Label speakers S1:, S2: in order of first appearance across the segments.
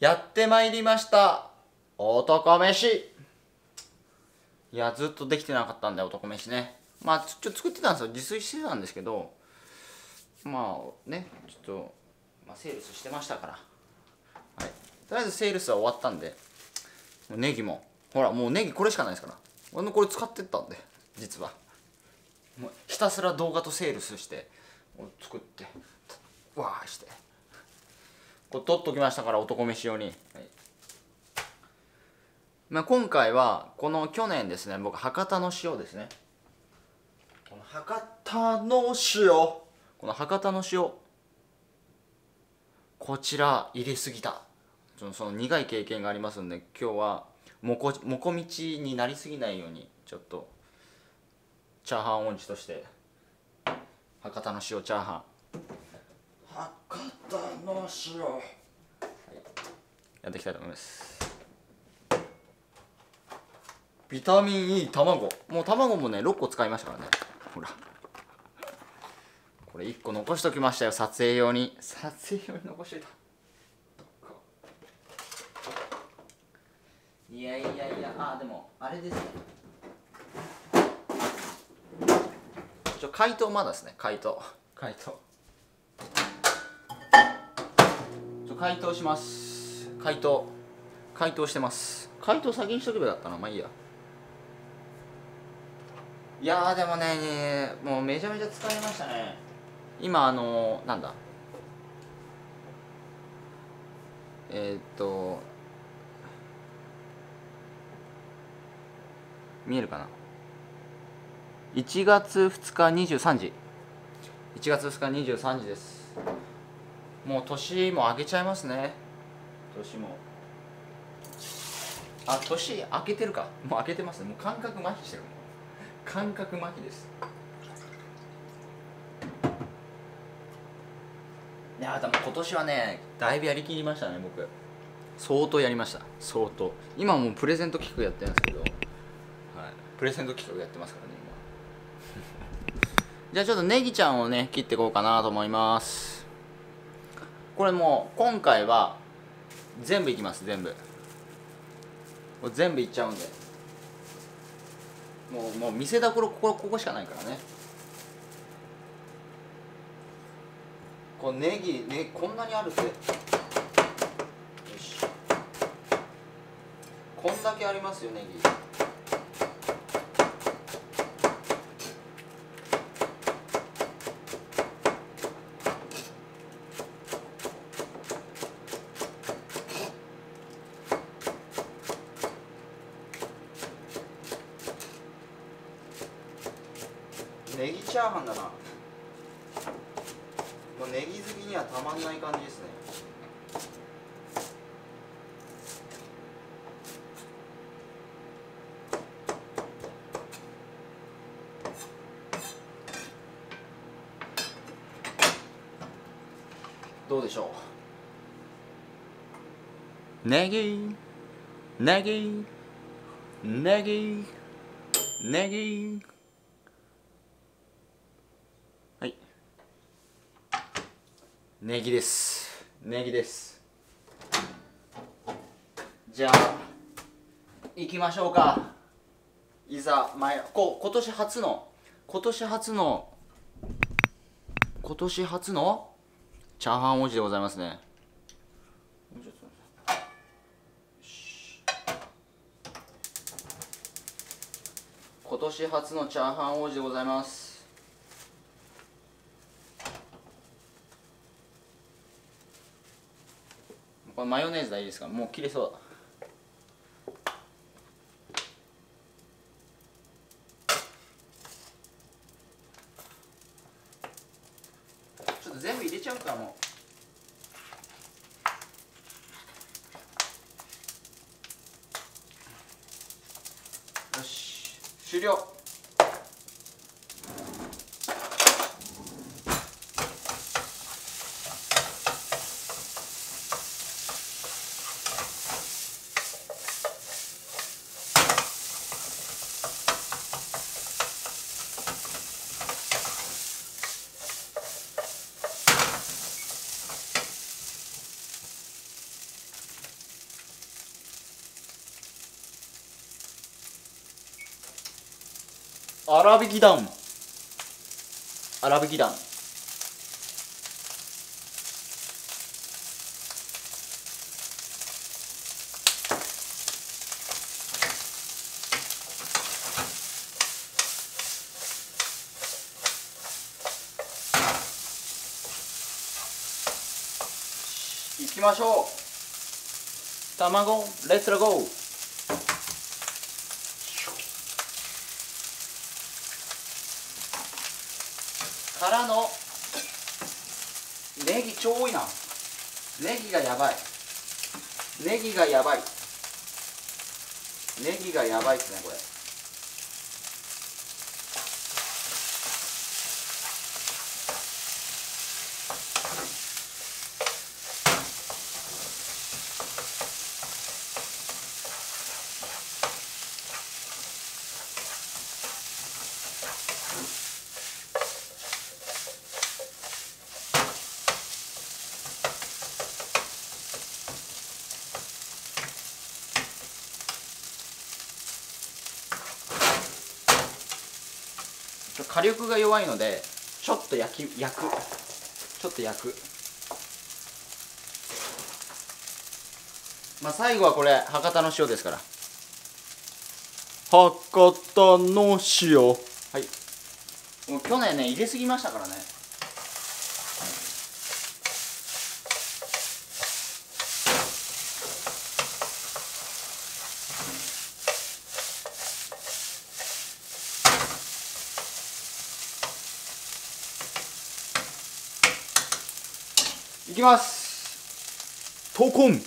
S1: やってまいりました。男飯。いや、ずっとできてなかったんだよ、男飯ね。まあ、ちょっと作ってたんですよ。自炊してたんですけど、まあね、ちょっと、セールスしてましたから。はい。とりあえずセールスは終わったんで、もうネギも、ほら、もうネギこれしかないですから。俺もこれ使ってったんで、実は。もうひたすら動画とセールスして、作って、わーして。これ取っときましたから、男飯用に。はい。今回はこの去年ですね、僕博多の塩ですね、この博多の塩、こちら入れすぎた、その苦い経験がありますんで、今日はもこみちになりすぎないように、ちょっとチャーハン音痴として博多の塩チャーハン、博多の塩、はい、やっていきたいと思います。ビタミン E 卵、もう卵もね6個使いましたからね。ほらこれ1個残しときましたよ、撮影用に残しといた。いや、でもあれですね、解凍まだですね。解凍します。解凍してます。解凍先にしとけばよかったな。まあいいや。いやーでもね、もうめちゃめちゃ疲れましたね。今なんだ、見えるかな、1月2日23時です。もう年も明けちゃいますね。年も年明けてるか、もう明けてますね。もう感覚麻痺してる、感覚麻痺です。いやでも今年はね、だいぶやりきりましたね。僕相当やりました。相当。今もうプレゼント企画やってるんですけど、はい、プレゼント企画やってますからね今。じゃあちょっとネギちゃんをね切っていこうかなと思います。これもう今回は全部いきます。全部いっちゃうんで、もう見せどころここしかないからね。このネギね、こんなにあるって、よし、こんだけありますよ、ネギ。ネギチャーハンだな。もうネギ好きにはたまんない感じですね。どうでしょう。ネギはい、ネギです。じゃあ行きましょうか。いざ今年初のチャーハン王子でございますね。今年初のチャーハン王子でございます。これマヨネーズでいいですか。もう切れそうだ。ちょっと全部入れちゃうか。もうよし、終了。 粗挽きダウン、粗挽きダウン。いきましょう。卵レッツゴー。からのネギ超多いな。ネギがやばい、ネギがやばい、ネギがやばいっすねこれ。火力が弱いのでちょっと焼く、ちょっと焼く。まあ最後はこれ博多の塩ですから、博多の塩。はい、もう去年ね入れすぎましたからね。いきます。闘魂。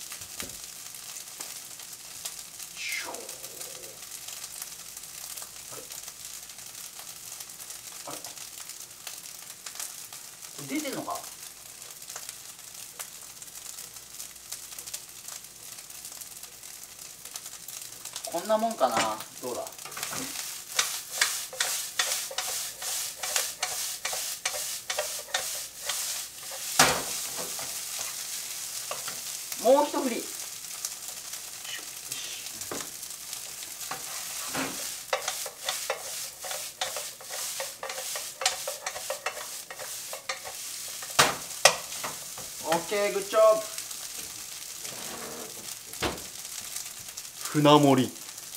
S1: 出てんのか。こんなもんかな。どうだ。もう一振り。オッケー、グッジョブ。船盛り。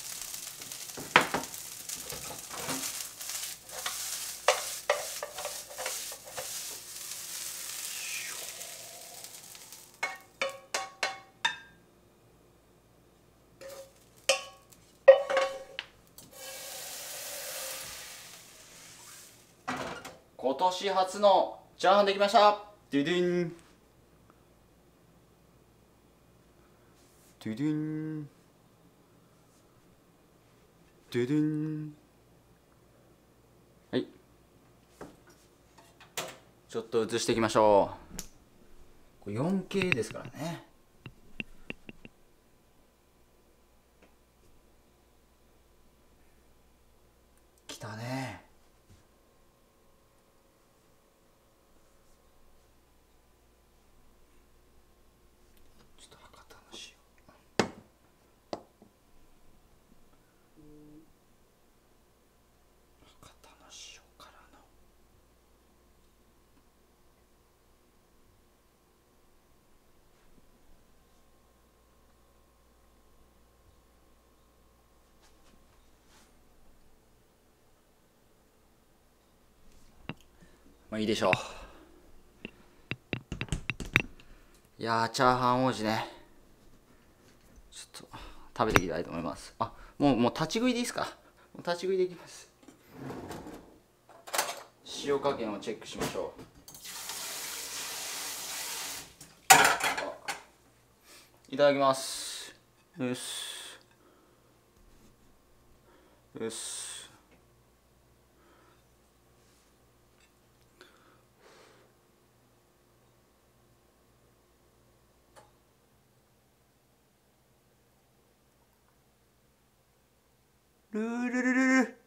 S1: 今年初のチャーハンできました。ドゥドゥンドゥドゥンドゥドゥン。はい、ちょっと映していきましょう。これ 4K ですからね。きたね。ちょっと博多の塩、博多の塩からの。まあいいでしょう。いやー、チャーハン王子ね。ちょっと食べていきたいと思います。あ、もう立ち食いでいいですか。もう立ち食いでいきます。塩加減をチェックしましょう。いただきます。よしよし。ルールルルル。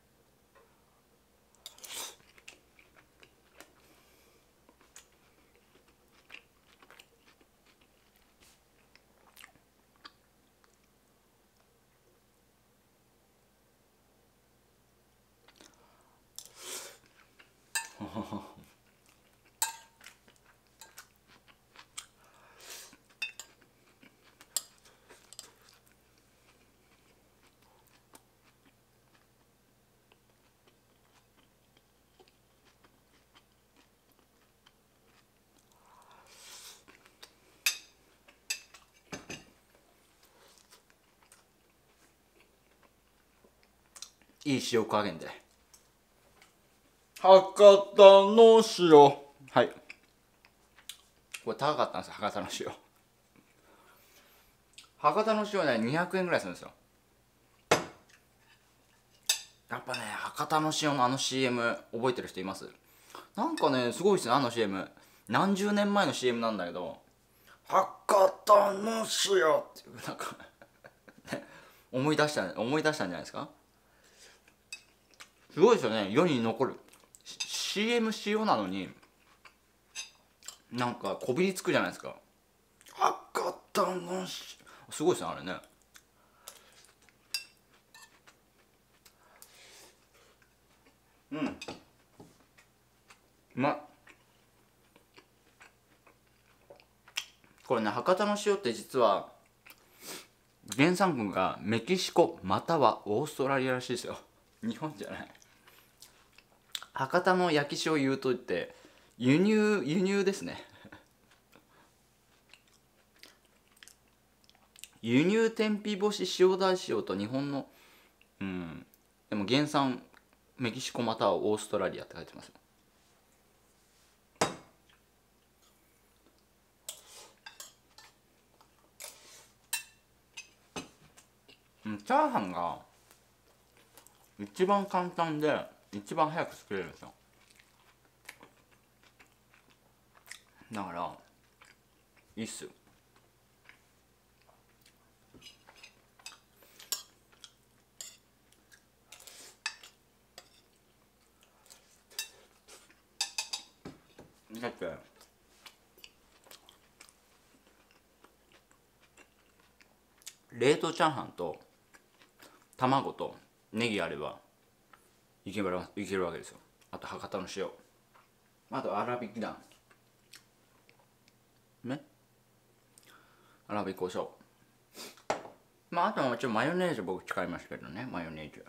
S1: いい塩加減で。博多の塩、はい、これ高かったんですよ。博多の塩、博多の塩ね200円ぐらいするんですよ。やっぱね、博多の塩のあの CM 覚えてる人います？なんかね、すごいですね、あの CM。何十年前の CM なんだけど、博多の塩っていう、なんか思い出したんじゃないですか。すごいですよね、世に残る。CM 塩なのに、なんかこびりつくじゃないですか。博多の塩。すごいですね、あれね。うん。うまっ。これね、博多の塩って実は原産国がメキシコまたはオーストラリアらしいですよ。日本じゃない。博多の焼き塩言うとって輸入ですね。輸入天日干し塩大塩と日本の、うん、でも原産メキシコまたはオーストラリアって書いてます。チャーハンが一番簡単で一番早く作れるんですよ。だからいいっすよ。だって冷凍チャーハンと卵とネギあればいけるわけですよ。あと博多の塩、あと粗挽きだね、粗挽き胡椒、まああとはもちろんマヨネーズ僕使いますけどね、マヨネーズ。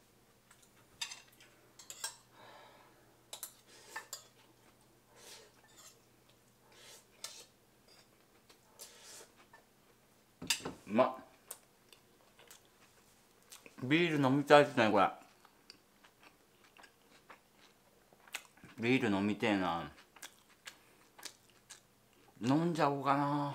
S1: うまっ。ビール飲みたいですね、これ。ビール飲みてえな。飲んじゃおうかな。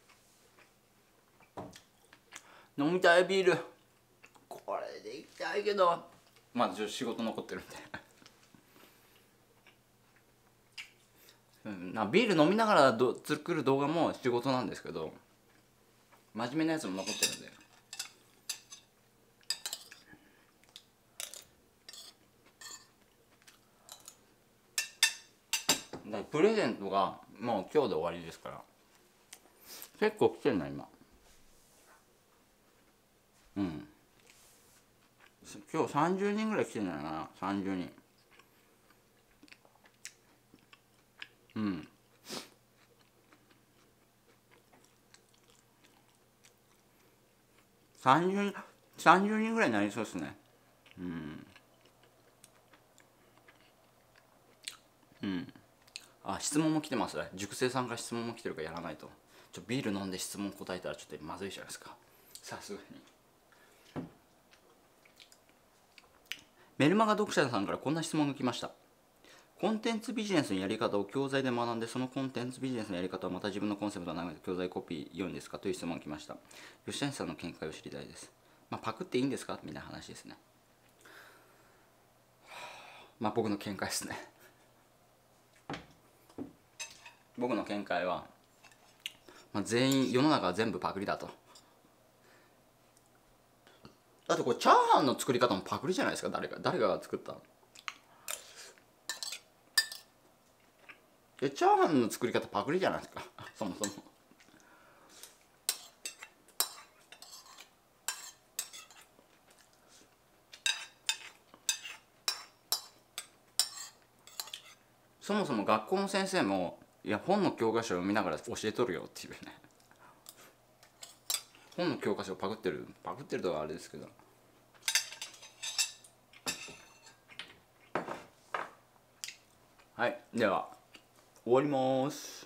S1: 飲みたいビール。これでいきたいけどまだちょっと仕事残ってるんでビール飲みながら作る動画も仕事なんですけど、真面目なやつも残ってるんで。だからプレゼントがもう今日で終わりですから、結構来てるな今。うん、今日30人ぐらい来てるんだよな、30人。うん、30人ぐらいになりそうですね。うん、うん。あ、質問も来てますね。塾生さんから質問も来てるからやらないと。ビール飲んで質問答えたらちょっとまずいじゃないですか、さすがに。メルマガ読者さんからこんな質問が来ました。コンテンツビジネスのやり方を教材で学んで、そのコンテンツビジネスのやり方をまた自分のコンセプトを眺めて教材コピー良いんですかという質問が来ました。吉谷さんの見解を知りたいです。パクっていいんですかみたいな話ですね。僕の見解ですね。僕の見解は、全員世の中は全部パクリだと。だってこれチャーハンの作り方もパクリじゃないですか。誰が作ったの。チャーハンの作り方パクリじゃないですかそもそも。そもそも学校の先生もいや本の教科書を読みながら教えとるよっていうね。本の教科書をパクってるとはあれですけど。はい、では終わります。